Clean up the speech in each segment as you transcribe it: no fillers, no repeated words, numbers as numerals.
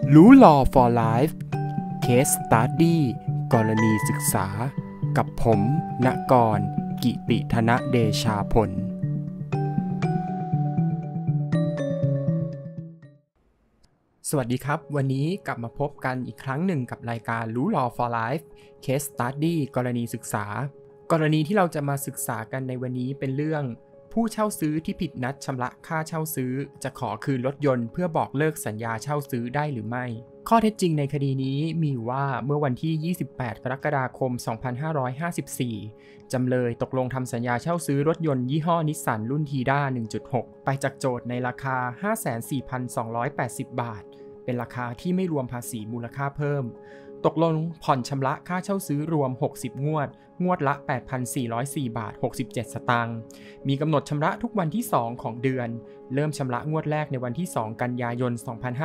รู้ Law for Life Case Study กรณีศึกษากับผมณกร กิติธนเดชาผลสวัสดีครับวันนี้กลับมาพบกันอีกครั้งหนึ่งกับรายการรู้ Law for Life Case Study กรณีศึกษากรณีที่เราจะมาศึกษากันในวันนี้เป็นเรื่องผู้เช่าซื้อที่ผิดนัดชำระค่าเช่าซื้อจะขอคืนรถยนต์เพื่อบอกเลิกสัญญาเช่าซื้อได้หรือไม่ข้อเท็จจริงในคดีนี้มีว่าเมื่อวันที่ 28 กรกฎาคม 2554 จำเลยตกลงทำสัญญาเช่าซื้อรถยนต์ยี่ห้อนิสสันรุ่นทีด้า 1.6 ไปจากโจทย์ในราคา 54,280 บาทเป็นราคาที่ไม่รวมภาษีมูลค่าเพิ่มตกลงผ่อนชำระค่าเช่าซื้อรวม60งวดละ 8,404 บาท 67 สตางค์มีกำหนดชำระทุกวันที่2ของเดือนเริ่มชำระงวดแรกในวันที่2กันยายน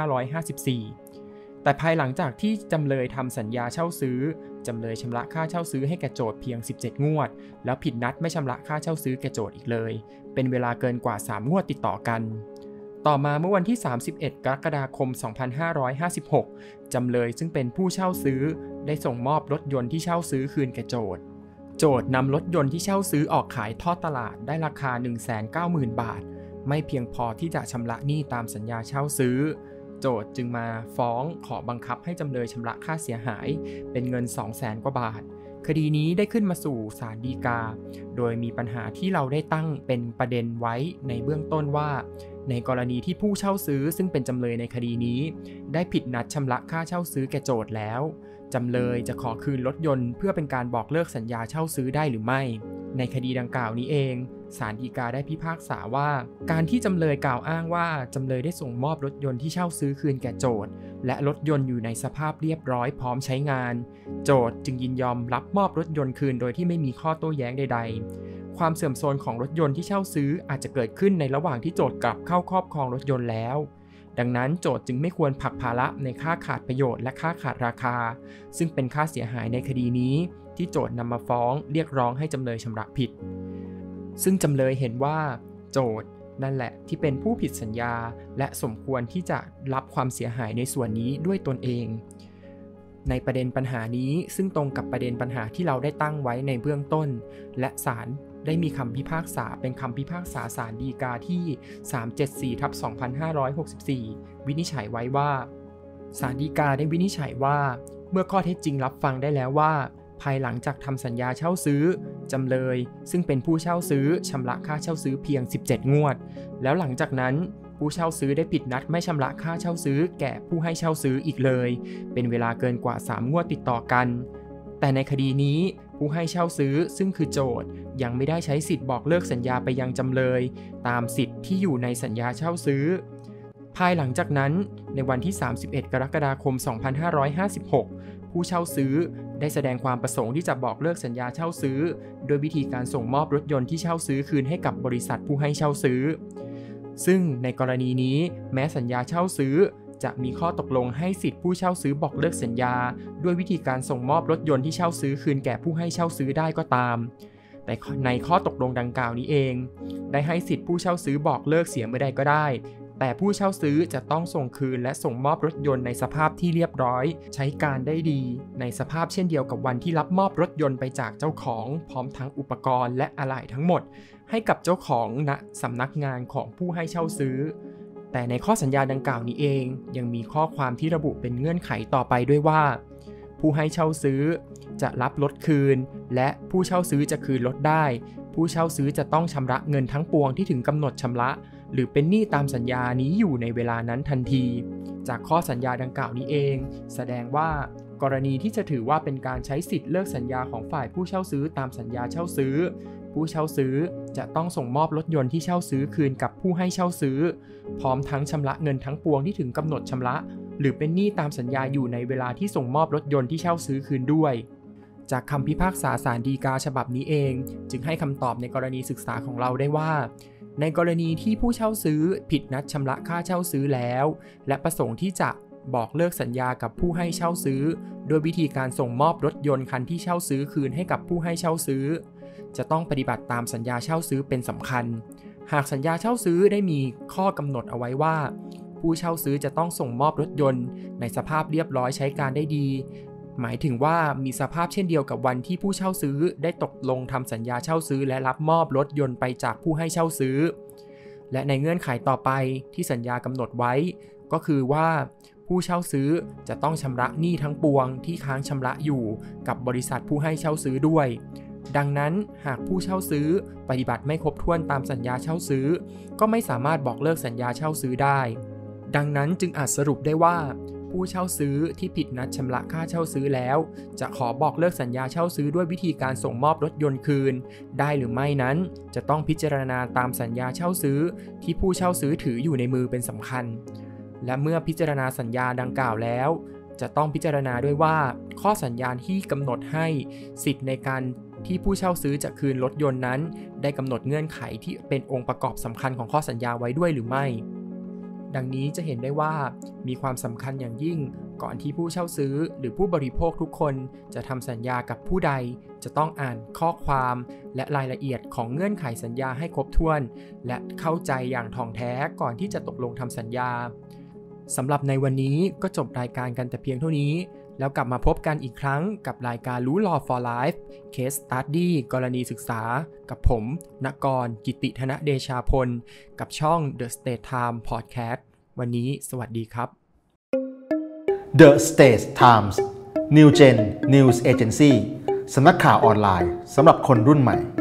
2554แต่ภายหลังจากที่จำเลยทำสัญญาเช่าซื้อจำเลยชำระค่าเช่าซื้อให้แก่โจทย์เพียง17งวดแล้วผิดนัดไม่ชำระค่าเช่าซื้อแก่โจทย์อีกเลยเป็นเวลาเกินกว่า3งวดติดต่อกันต่อมาเมื่อวันที่31 กรกฎาคม 2556 จำเลยซึ่งเป็นผู้เช่าซื้อได้ส่งมอบรถยนต์ที่เช่าซื้อคืนแก่โจทย์นำรถยนต์ที่เช่าซื้อออกขายทอดตลาดได้ราคา 190,000 บาทไม่เพียงพอที่จะชำระหนี้ตามสัญญาเช่าซื้อโจทย์จึงมาฟ้องขอบังคับให้จำเลยชำระค่าเสียหายเป็นเงิน 200,000 กว่าบาทคดีนี้ได้ขึ้นมาสู่ศาลฎีกาโดยมีปัญหาที่เราได้ตั้งเป็นประเด็นไว้ในเบื้องต้นว่าในกรณีที่ผู้เช่าซื้อซึ่งเป็นจำเลยในคดีนี้ได้ผิดนัดชำระค่าเช่าซื้อแก่โจทย์แล้วจำเลยจะขอคืนรถยนต์เพื่อเป็นการบอกเลิกสัญญาเช่าซื้อได้หรือไม่ในคดีดังกล่าวนี้เองศาลฎีกาได้พิพากษาว่าการที่จำเลยกล่าวอ้างว่าจำเลยได้ส่งมอบรถยนต์ที่เช่าซื้อคืนแก่โจทย์และรถยนต์อยู่ในสภาพเรียบร้อยพร้อมใช้งานโจทย์จึงยินยอมรับมอบรถยนต์คืนโดยที่ไม่มีข้อโต้แย้งใดๆความเสื่อมโทรมของรถยนต์ที่เช่าซื้ออาจจะเกิดขึ้นในระหว่างที่โจทย์กลับเข้าครอบครองรถยนต์แล้วดังนั้นโจทย์จึงไม่ควรผลักภาระในค่าขาดประโยชน์และค่าขาดราคาซึ่งเป็นค่าเสียหายในคดีนี้ที่โจทย์นำมาฟ้องเรียกร้องให้จำเลยชำระผิดซึ่งจำเลยเห็นว่าโจทย์นั่นแหละที่เป็นผู้ผิดสัญญาและสมควรที่จะรับความเสียหายในส่วนนี้ด้วยตนเองในประเด็นปัญหานี้ซึ่งตรงกับประเด็นปัญหาที่เราได้ตั้งไว้ในเบื้องต้นและศาลได้มีคำพิพากษาเป็นคำพิพากษาศาลฎีกาที่ 374/2564 วินิจฉัยไว้ว่าศาลฎีกาได้วินิจฉัยว่าเมื่อข้อเท็จจริงรับฟังได้แล้วว่าภายหลังจากทำสัญญาเช่าซื้อจำเลยซึ่งเป็นผู้เช่าซื้อชำระค่าเช่าซื้อเพียง17งวดแล้วหลังจากนั้นผู้เช่าซื้อได้ผิดนัดไม่ชำระค่าเช่าซื้อแก่ผู้ให้เช่าซื้ออีกเลยเป็นเวลาเกินกว่า3งวดติดต่อกันแต่ในคดีนี้ผู้ให้เช่าซื้อซึ่งคือโจทย์ยังไม่ได้ใช้สิทธิ์บอกเลิกสัญญาไปยังจำเลยตามสิทธิ์ที่อยู่ในสัญญาเช่าซื้อภายหลังจากนั้นในวันที่31 กรกฎาคม 2556 ผู้เช่าซื้อได้แสดงความประสงค์ที่จะบอกเลิกสัญญาเช่าซื้อโดยวิธีการส่งมอบรถยนต์ที่เช่าซื้อคืนให้กับบริษัทผู้ให้เช่าซื้อซึ่งในกรณีนี้แม้สัญญาเช่าซื้อจะมีข้อตกลงให้สิทธิผู้เช่าซื้อบอกเลิกสัญญาด้วยวิธีการส่งมอบรถยนต์ที่เช่าซื้อคืนแก่ผู้ให้เช่าซื้อได้ก็ตามแต่ในข้อตกลงดังกล่าวนี้เองได้ให้สิทธิผู้เช่าซื้อบอกเลิกเสียเมื่อใดก็ได้แต่ผู้เช่าซื้อจะต้องส่งคืนและส่งมอบรถยนต์ในสภาพที่เรียบร้อยใช้การได้ดีในสภาพเช่นเดียวกับวันที่รับมอบรถยนต์ไปจากเจ้าของพร้อมทั้งอุปกรณ์และอะไหล่ทั้งหมดให้กับเจ้าของณสำนักงานของผู้ให้เช่าซื้อแต่ในข้อสัญญาดังกล่าวนี้เองยังมีข้อความที่ระบุเป็นเงื่อนไขต่อไปด้วยว่าผู้ให้เช่าซื้อจะรับรถคืนและผู้เช่าซื้อจะคืนรถได้ผู้เช่าซื้อจะต้องชำระเงินทั้งปวงที่ถึงกำหนดชำระหรือเป็นหนี้ตามสัญญานี้อยู่ในเวลานั้นทันทีจากข้อสัญญาดังกล่าวนี้เองแสดงว่ากรณีที่จะถือว่าเป็นการใช้สิทธิ์เลิกสัญญาของฝ่ายผู้เช่าซื้อตามสัญญาเช่าซื้อผู้เช่าซื้อจะต้องส่งมอบรถยนต์ที่เช่าซื้อคืนกับผู้ให้เช่าซื้อพร้อมทั้งชำระเงินทั้งปวงที่ถึงกำหนดชำระหรือเป็นหนี้ตามสัญญาอยู่ในเวลาที่ส่งมอบรถยนต์ที่เช่าซื้อคืนด้วยจากคำพิพากษาศาลฎีกาฉบับนี้เองจึงให้คำตอบในกรณีศึกษาของเราได้ว่าในกรณีที่ผู้เช่าซื้อผิดนัดชำระค่าเช่าซื้อแล้วและประสงค์ที่จะบอกเลิกสัญญากับผู้ให้เช่าซื้อโดยวิธีการส่งมอบรถยนต์คันที่เช่าซื้อคืนให้กับผู้ให้เช่าซื้อจะต้องปฏิบัติตามสัญญาเช่าซื้อเป็นสำคัญหากสัญญาเช่าซื้อได้มีข้อกำหนดเอาไว้ว่าผผู้เช่าซื้อจะต้องส่งมอบรถยนต์ในสภาพเรียบร้อยใช้การได้ดีหมายถึงว่ามีสภาพเช่นเดียวกับวันที่ผู้เช่าซื้อได้ตกลงทำสัญญาเช่าซื้อและรับมอบรถยนต์ไปจากผู้ให้เช่าซื้อและในเงื่อนไขต่อไปที่สัญญากำหนดไว้ก็คือว่าผู้เช่าซื้อจะต้องชำระหนี้ทั้งปวงที่ค้างชำระอยู่กับบริษัทผู้ให้เช่าซื้อด้วยดังนั้นหากผู้เช่าซื้อปฏิบัติไม่ครบถ้วนตามสัญญาเช่าซื้อก็ไม่สามารถบอกเลิกสัญญาเช่าซื้อได้ดังนั้นจึงอาจสรุปได้ว่าผู้เช่าซื้อที่ผิดนัดชำระค่าเช่าซื้อแล้วจะขอบอกเลิกสัญญาเช่าซื้อด้วยวิธีการส่งมอบรถยนต์คืนได้หรือไม่นั้นจะต้องพิจารณาตามสัญญาเช่าซื้อที่ผู้เช่าซื้อถืออยู่ในมือเป็นสำคัญและเมื่อพิจารณาสัญญาดังกล่าวแล้วจะต้องพิจารณาด้วยว่าข้อสัญญาที่กำหนดให้สิทธิ์ในการที่ผู้เช่าซื้อจะคืนรถยนต์นั้นได้กำหนดเงื่อนไขที่เป็นองค์ประกอบสำคัญของข้อสัญญาไว้ด้วยหรือไม่ดังนี้จะเห็นได้ว่ามีความสำคัญอย่างยิ่งก่อนที่ผู้เช่าซื้อหรือผู้บริโภคทุกคนจะทำสัญญากับผู้ใดจะต้องอ่านข้อความและรายละเอียดของเงื่อนไขสัญญาให้ครบถ้วนและเข้าใจอย่างถ่องแท้ก่อนที่จะตกลงทำสัญญาสำหรับในวันนี้ก็จบรายการกันแต่เพียงเท่านี้แล้วกลับมาพบกันอีกครั้งกับรายการรู้ Law for Life Case Study กรณีศึกษากับผมณกร กิติธนเดชาพลกับช่อง The State Time Podcast วันนี้สวัสดีครับ The State Times New Gen News Agency สำนักข่าวออนไลน์สำหรับคนรุ่นใหม่